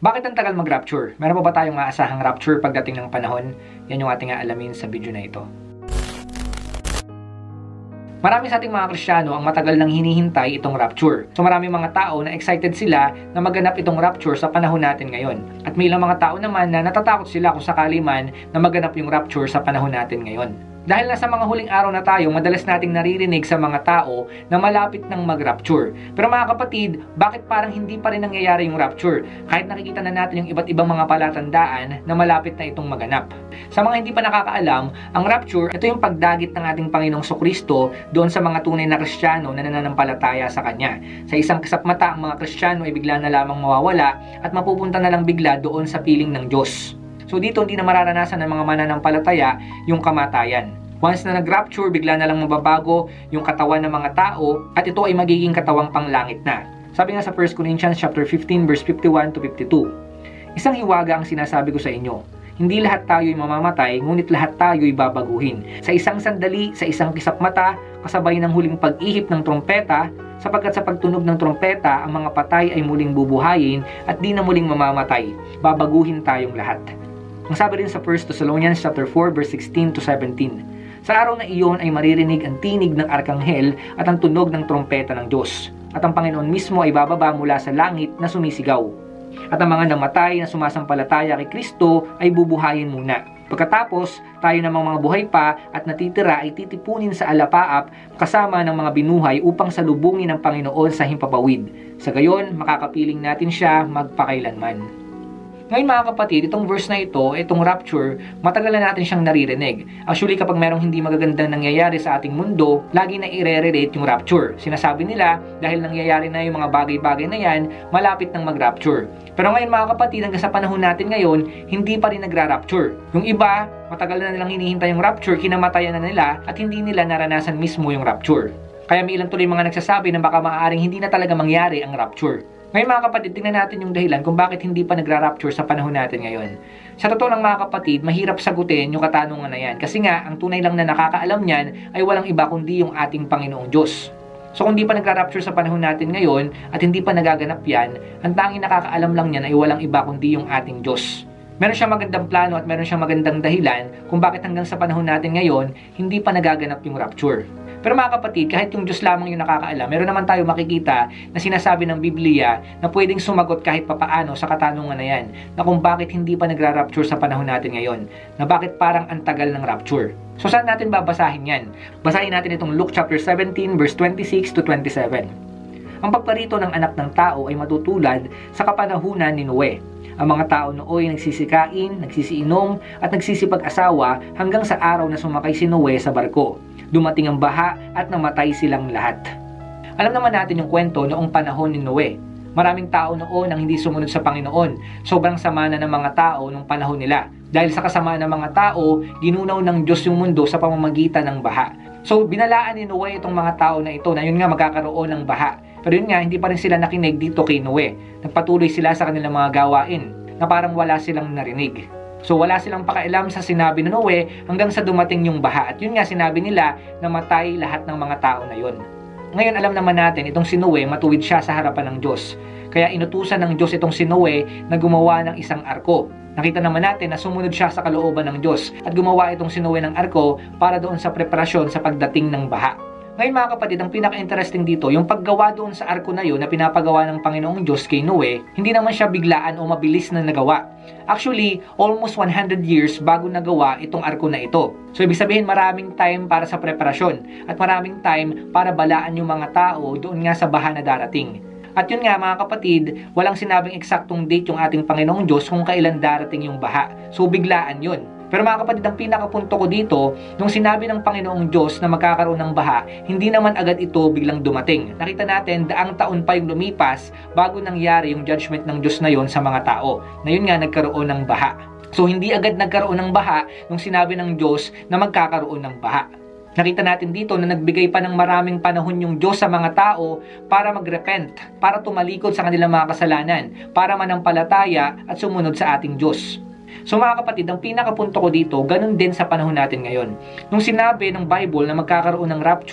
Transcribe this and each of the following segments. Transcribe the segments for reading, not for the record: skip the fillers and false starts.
Bakit ang tagal mag-rapture? Meron pa ba tayong aasahang rapture pagdating ng panahon? Yan yung ating aalamin sa video na ito. Marami sa ating mga Kristiyano ang matagal nang hinihintay itong rapture. So marami mga tao na excited sila na maganap itong rapture sa panahon natin ngayon. At may ilang mga tao naman na natatakot sila kung sakali man na maganap yung rapture sa panahon natin ngayon. Dahil nasa mga huling araw na tayo, madalas nating naririnig sa mga tao na malapit ng mag-rapture. Pero mga kapatid, bakit parang hindi pa rin nangyayari yung rapture? Kahit nakikita na natin yung iba't ibang mga palatandaan na malapit na itong maganap. Sa mga hindi pa nakakaalam, ang rapture, ito yung pagdagit ng ating Panginoong Kristo doon sa mga tunay na Kristiyano na nananampalataya sa Kanya. Sa isang kasapmata, ang mga Kristiyano ay bigla na lamang mawawala at mapupunta na lang bigla doon sa piling ng Diyos. So dito hindi na mararanasan ng mga mananampalataya yung kamatayan. Once na nag-rapture, bigla na lang mababago yung katawan ng mga tao at ito ay magiging katawang panglangit na. Sabi nga sa 1 Corinthians chapter 15 verse 51 to 52. Isang hiwaga ang sinasabi ko sa inyo. Hindi lahat tayo ay mamamatay, ngunit lahat tayo ay babaguhin. Sa isang sandali, sa isang kisapmata, kasabay ng huling pag-ihip ng trompeta, sapagkat sa pagtunog ng trompeta, ang mga patay ay muling bubuhayin at di na muling mamamatay. Babaguhin tayong lahat. Ang sabi rin sa 1 Thessalonians chapter 4 verse 16 to 17. Sa araw na iyon ay maririnig ang tinig ng arkanghel at ang tunog ng trompeta ng Diyos. At ang Panginoon mismo ay bababa mula sa langit na sumisigaw. At ang mga namatay na sumasampalataya kay Kristo ay bubuhayin muna. Pagkatapos, tayo namang mga buhay pa at natitira ay titipunin sa alapaap kasama ng mga binuhay upang salubungin ang Panginoon sa himpapawid. Sa gayon, makakapiling natin siya magpakailanman. Ngayon mga kapatid, itong verse na ito, itong rapture, matagal na natin siyang naririnig. Actually, kapag merong hindi magagandang nangyayari sa ating mundo, lagi na i-relate yung rapture. Sinasabi nila, dahil nangyayari na yung mga bagay-bagay na yan, malapit nang mag-rapture. Pero ngayon mga kapatid, hanggang sa panahon natin ngayon, hindi pa rin nagra-rapture. Yung iba, matagal na nilang hinihintay yung rapture, kinamatayan na nila, at hindi nila naranasan mismo yung rapture. Kaya may ilang tuloy mga nagsasabi na baka maaaring hindi na talaga mangyari ang rapture. Ngayon mga kapatid, tingnan natin yung dahilan kung bakit hindi pa nagra-rapture sa panahon natin ngayon. Sa totoo lang mga kapatid, mahirap sagutin yung katanungan na yan. Kasi nga, ang tunay lang na nakakaalam niyan ay walang iba kundi yung ating Panginoong Diyos. So kung hindi pa nagra-rapture sa panahon natin ngayon at hindi pa nagaganap yan, ang tanging nakakaalam lang niyan ay walang iba kundi yung ating Diyos. Meron siyang magandang plano at meron siyang magandang dahilan kung bakit hanggang sa panahon natin ngayon, hindi pa nagaganap yung rapture. Pero mga kapatid, kahit yung Diyos lamang yung nakakaalam, meron naman tayo makikita na sinasabi ng Biblia na pwedeng sumagot kahit papaano sa katanungan na yan, na kung bakit hindi pa nagra-rapture sa panahon natin ngayon, na bakit parang antagal ng rapture. So saan natin babasahin yan? Basahin natin itong Luke chapter 17 verse 26 to 27. Ang pagparito ng anak ng tao ay matutulad sa kapanahunan ni Noe. Ang mga tao nooy nagsisikain, nagsisiinom at nagsisipag-asawa hanggang sa araw na sumakay si Noe sa barko. Dumating ang baha at namatay silang lahat. Alam naman natin yung kwento noong panahon ni Noe. Maraming tao noon ang hindi sumunod sa Panginoon. Sobrang sama na ng mga tao noong panahon nila. Dahil sa kasamaan ng mga tao, ginunaw ng Diyos yung mundo sa pamamagitan ng baha. So binalaan ni Noe itong mga tao na ito na yun nga magkakaroon ng baha. Pero yun nga, hindi pa rin sila nakinig dito kay Noe. Nagpatuloy sila sa kanilang mga gawain na parang wala silang narinig. So wala silang pakialam sa sinabi ni Noe hanggang sa dumating yung baha. At yun nga sinabi nila na matay lahat ng mga tao na yun. Ngayon alam naman natin itong si Noe matuwid siya sa harapan ng Diyos. Kaya inutusan ng Diyos itong si Noe na gumawa ng isang arko. Nakita naman natin na sumunod siya sa kalooban ng Diyos at gumawa itong si Noe ng arko para doon sa preparasyon sa pagdating ng baha. Ngayon mga kapatid, ang pinaka-interesting dito, yung paggawa doon sa arko na yun na pinapagawa ng Panginoong Diyos kay Noe, hindi naman siya biglaan o mabilis na nagawa. Actually, almost 100 years bago nagawa itong arko na ito. So ibig sabihin maraming time para sa preparasyon at maraming time para balaan yung mga tao doon nga sa baha na darating. At yun nga mga kapatid, walang sinabing eksaktong date yung ating Panginoong Diyos kung kailan darating yung baha. So biglaan yun. Pero mga kapatid, ang pinakapunto ko dito, nung sinabi ng Panginoong Diyos na magkakaroon ng baha, hindi naman agad ito biglang dumating. Nakita natin, daang taon pa yung lumipas bago nangyari yung judgment ng Diyos na yon sa mga tao. Na yun nga, nagkaroon ng baha. So hindi agad nagkaroon ng baha nung sinabi ng Diyos na magkakaroon ng baha. Nakita natin dito na nagbigay pa ng maraming panahon yung Diyos sa mga tao para magrepent, para tumalikod sa kanilang mga kasalanan, para manampalataya at sumunod sa ating Diyos. So mga kapatid, ang pinakapunto ko dito, ganun din sa panahon natin ngayon. Nung sinabi ng Bible na magkakaroon ng rapture,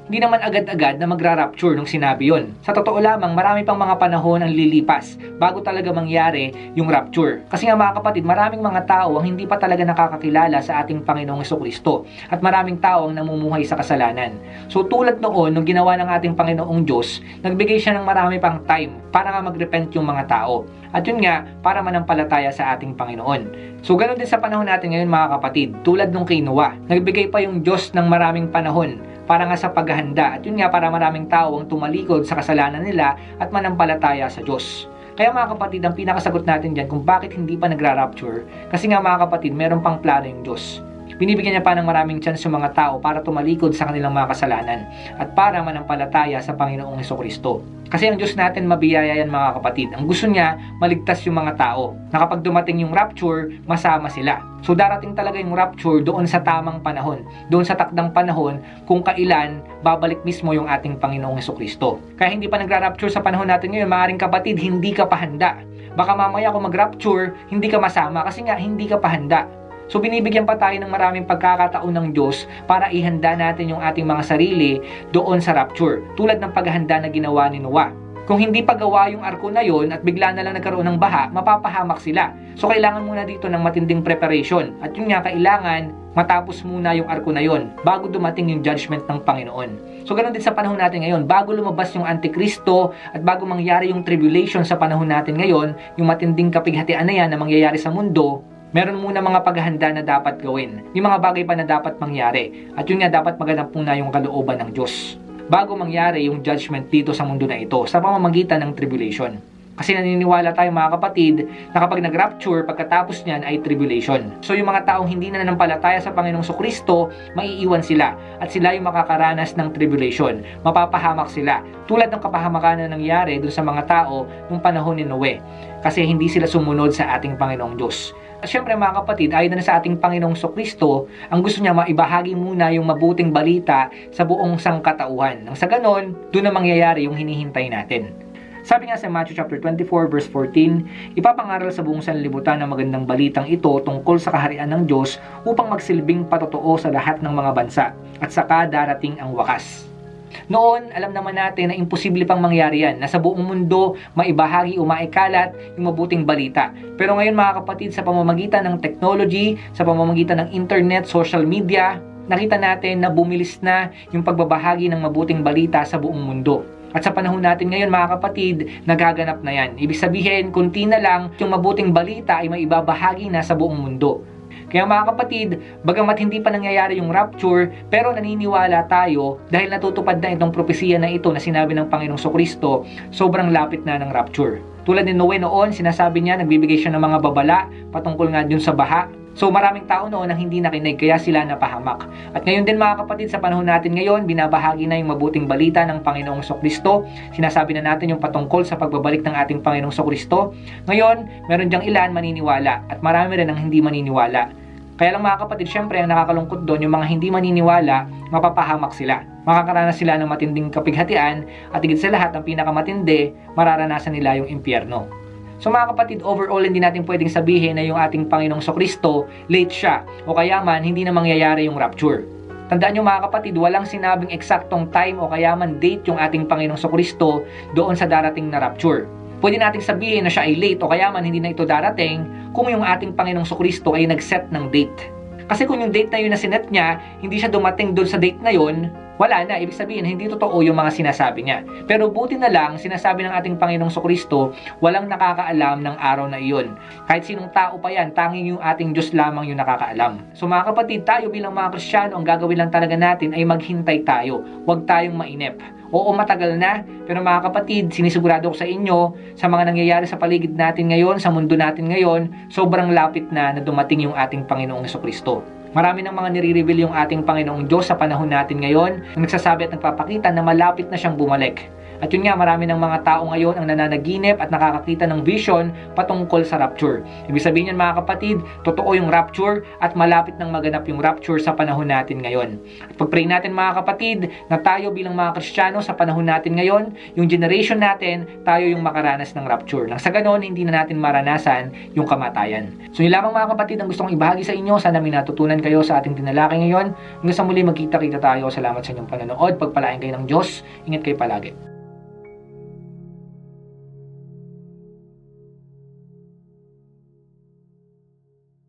hindi naman agad-agad na magra-rapture nung sinabi yon. Sa totoo lamang, marami pang mga panahon ang lilipas bago talaga mangyari yung rapture. Kasi nga mga kapatid, maraming mga tao ang hindi pa talaga nakakakilala sa ating Panginoong Jesucristo at maraming tao ang namumuhay sa kasalanan. So tulad noon, nung ginawa ng ating Panginoong Diyos, nagbigay siya ng marami pang time para nga mag-repent yung mga tao. At yun nga, para manampalataya sa ating Panginoon. So ganoon din sa panahon natin ngayon mga kapatid, tulad nung kay Noah, nagbigay pa yung Diyos ng maraming panahon para nga sa paghahanda. At yun nga, para maraming tao ang tumalikod sa kasalanan nila at manampalataya sa Diyos. Kaya mga kapatid, ang pinakasagot natin dyan kung bakit hindi pa nagra-rapture, kasi nga mga kapatid, meron pang plano yung Diyos. Binibigyan niya pa ng maraming chance yung mga tao para tumalikod sa kanilang mga kasalanan at para manampalataya sa Panginoong Jesucristo. Kasi ang Diyos natin mabiyaya yan mga kapatid. Ang gusto niya, maligtas yung mga tao. Na kapag dumating yung rapture, masama sila. So darating talaga yung rapture doon sa tamang panahon. Doon sa takdang panahon kung kailan babalik mismo yung ating Panginoong Jesucristo. Kaya hindi pa nagra-rapture sa panahon natin ngayon, maaaring kapatid, hindi ka pa handa. Baka mamaya kung mag-rapture, hindi ka masama kasi nga hindi ka pa handa. So binibigyan pa tayo ng maraming pagkakataon ng Diyos para ihanda natin yung ating mga sarili doon sa rapture. Tulad ng paghahanda na ginawa ni Noah. Kung hindi pa gawa yung arko na yon at bigla na lang nagkaroon ng baha, mapapahamak sila. So kailangan muna dito ng matinding preparation. At yun nga, kailangan matapos muna yung arko na yon bago dumating yung judgment ng Panginoon. So ganoon din sa panahon natin ngayon, bago lumabas yung Antikristo at bago mangyari yung tribulation sa panahon natin ngayon, yung matinding kapighatian na yan na mangyayari sa mundo, meron muna mga paghahanda na dapat gawin. Yung mga bagay pa na dapat mangyari. At yun nga, dapat maganap muna yung kalooban ng Diyos bago mangyari yung judgment dito sa mundo na ito sa pamamagitan ng tribulation. Kasi naniniwala tayo mga kapatid na kapag nag-rapture, pagkatapos niyan ay tribulation. So yung mga taong hindi na nanampalataya sa Panginoong Jesucristo, maiiwan sila at sila yung makakaranas ng tribulation. Mapapahamak sila. Tulad ng kapahamakan na nangyari dun sa mga tao nung panahon ni Noe. Kasi hindi sila sumunod sa ating Panginoong Diyos. At syempre mga kapatid, ayon na sa ating Panginoong Jesucristo, ang gusto niya maibahagi muna yung mabuting balita sa buong sangkatauhan. Nang sa ganon, doon na mangyayari yung hinihintay natin. Sabi nga sa Matthew chapter 24 verse 14, ipapangaral sa buong sanlibutan ang magandang balitang ito tungkol sa kaharian ng Diyos upang magsilbing patotoo sa lahat ng mga bansa at saka darating ang wakas. Noon, alam naman natin na imposible pang mangyari yan, na sa buong mundo maibahagi o maikalat yung mabuting balita. Pero ngayon mga kapatid, sa pamamagitan ng technology, sa pamamagitan ng internet, social media, nakita natin na bumilis na yung pagbabahagi ng mabuting balita sa buong mundo. At sa panahon natin ngayon mga kapatid, nagaganap na yan. Ibig sabihin, kunti na lang yung mabuting balita ay maibabahagi na sa buong mundo. Kaya mga kapatid, bagamat hindi pa nangyayari yung rapture, pero naniniwala tayo dahil natutupad na itong propesiya na ito na sinabi ng Panginoong Jesucristo, sobrang lapit na ng rapture. Tulad ni Noe noon, sinasabi niya, nagbibigay siya ng mga babala patungkol nga dun sa baha. So maraming tao noon ang hindi nakinig, kaya sila napahamak. At ngayon din mga kapatid, sa panahon natin ngayon, binabahagi na yung mabuting balita ng Panginoong Jesucristo. Sinasabi na natin yung patungkol sa pagbabalik ng ating Panginoong Jesucristo. Ngayon, meron diyang ilan maniniwala at marami rin ang hindi maniniwala. Kaya lang mga kapatid, syempre ang nakakalungkot doon, yung mga hindi maniniwala, mapapahamak sila. Makakaranas sila ng matinding kapighatian at higit sa lahat, ang pinakamatindi, mararanasan nila yung impyerno. So mga kapatid, overall hindi natin pwedeng sabihin na yung ating Panginoong Jesucristo late siya o kaya man hindi na mangyayari yung rapture. Tandaan nyo mga kapatid, walang sinabing eksaktong time o kaya man date yung ating Panginoong Jesucristo doon sa darating na rapture. Pwede nating sabihin na siya ay late o kaya man hindi na ito darating kung yung ating Panginoong Jesucristo ay nag-set ng date. Kasi kung yung date na yun na sinet niya, hindi siya dumating doon sa date na yun, wala na. Ibig sabihin, hindi totoo yung mga sinasabi niya. Pero buti na lang, sinasabi ng ating Panginoong Jesucristo, walang nakakaalam ng araw na iyon. Kahit sinong tao pa yan, tanging yung ating Diyos lamang yung nakakaalam. So mga kapatid, tayo bilang mga Kristiyano, ang gagawin lang talaga natin ay maghintay tayo. Huwag tayong mainip. Oo, matagal na, pero mga kapatid, sinisigurado ko sa inyo, sa mga nangyayari sa paligid natin ngayon, sa mundo natin ngayon, sobrang lapit na dumating yung ating Panginoong Jesucristo. Marami ng mga nire-reveal yung ating Panginoong Diyos sa panahon natin ngayon, na nagsasabi at nagpapakita na malapit na siyang bumalik. At yun nga, marami ng mga tao ngayon ang nananaginip at nakakakita ng vision patungkol sa rapture. Ibig sabihin yan mga kapatid, totoo yung rapture at malapit nang maganap yung rapture sa panahon natin ngayon. At pag-pray natin mga kapatid na tayo bilang mga Kristiyano sa panahon natin ngayon, yung generation natin, tayo yung makaranas ng rapture. Nang sa ganon, hindi na natin maranasan yung kamatayan. So yun lamang mga kapatid ang gusto kong ibahagi sa inyo. Sana may natutunan kayo sa ating tinalakay ngayon. Hanggang sa muli magkita-kita tayo. Salamat sa inyong panonood. Pagpalain kayo ng Diyos. Ingat kayo palagi.